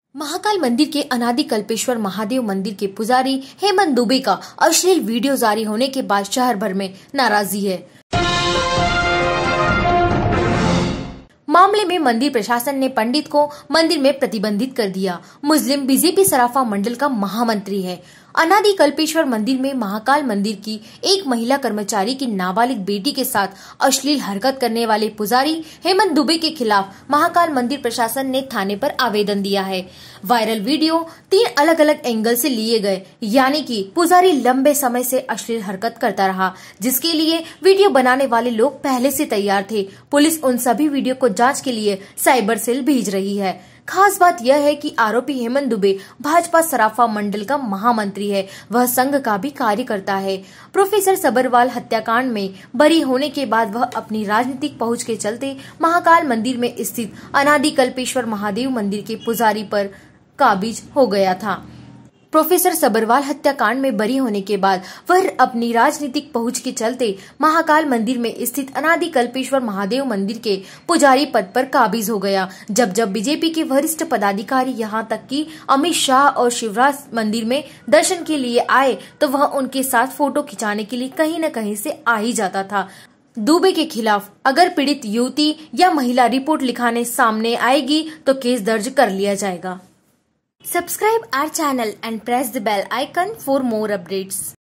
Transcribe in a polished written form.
महाकाल मंदिर के अनादिकल्पेश्वर महादेव मंदिर के पुजारी हेमंत दुबे का अश्लील वीडियो जारी होने के बाद शहर भर में नाराजगी है। मामले में मंदिर प्रशासन ने पंडित को मंदिर में प्रतिबंधित कर दिया। मुस्लिम बीजेपी सराफा मंडल का महामंत्री है। अनादिकल्पेश्वर मंदिर में महाकाल मंदिर की एक महिला कर्मचारी की नाबालिग बेटी के साथ अश्लील हरकत करने वाले पुजारी हेमंत दुबे के खिलाफ महाकाल मंदिर प्रशासन ने थाने पर आवेदन दिया है। वायरल वीडियो 3 अलग अलग एंगल से लिए गए, यानी कि पुजारी लंबे समय से अश्लील हरकत करता रहा, जिसके लिए वीडियो बनाने वाले लोग पहले से तैयार थे। पुलिस उन सभी वीडियो को जांच के लिए साइबर सेल भेज रही है। खास बात यह है कि आरोपी हेमंत दुबे भाजपा सराफा मंडल का महामंत्री है। वह संघ का भी कार्य करता है। प्रोफेसर सबरवाल हत्याकांड में बरी होने के बाद वह अपनी राजनीतिक पहुंच के चलते महाकाल मंदिर में स्थित अनादिकल्पेश्वर महादेव मंदिर के पुजारी पर काबिज हो गया था। प्रोफेसर सबरवाल हत्याकांड में बरी होने के बाद वह अपनी राजनीतिक पहुंच के चलते महाकाल मंदिर में स्थित अनादिकल्पेश्वर महादेव मंदिर के पुजारी पद पर काबिज हो गया। जब बीजेपी के वरिष्ठ पदाधिकारी यहां तक कि अमित शाह और शिवराज मंदिर में दर्शन के लिए आए तो वह उनके साथ फोटो खिंचाने के लिए कहीं न कहीं से आ ही जाता था। दुबे के खिलाफ अगर पीड़ित युवती या महिला रिपोर्ट लिखाने सामने आएगी तो केस दर्ज कर लिया जाएगा। Subscribe our channel and press the bell icon for more updates.